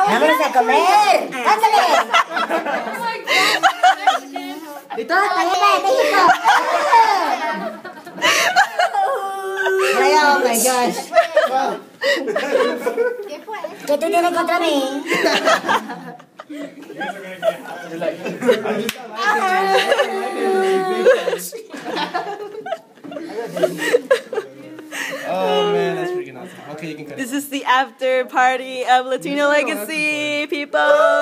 Vámonos a comer. Ándale. Ito, tayo na, México. Ay, oh my gosh. ¿Qué tú tienes contra mí? Oh man, that's freaking awesome. Okay, you can cut it. This is the after party of Latino Legacy, people.